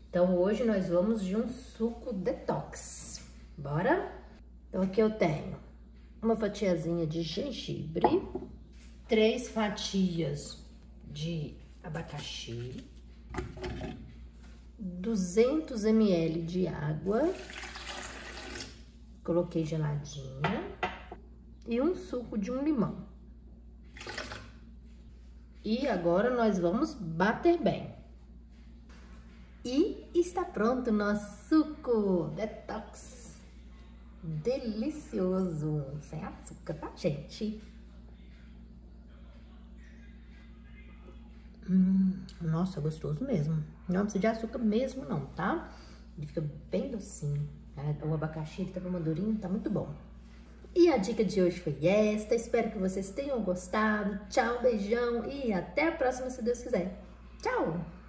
Então, hoje nós vamos de um suco detox. Bora? Então, aqui eu tenho uma fatiazinha de gengibre, 3 fatias de abacaxi, 200 ml de água, coloquei geladinha, e um suco de um limão. E agora nós vamos bater bem. E está pronto o nosso suco detox. Delicioso, sem açúcar, tá, gente? Nossa, gostoso mesmo. Não precisa de açúcar mesmo não, tá? Ele fica bem docinho. O abacaxi, ele tá madurinho, tá muito bom. E a dica de hoje foi esta. Espero que vocês tenham gostado. Tchau, beijão e até a próxima, se Deus quiser. Tchau!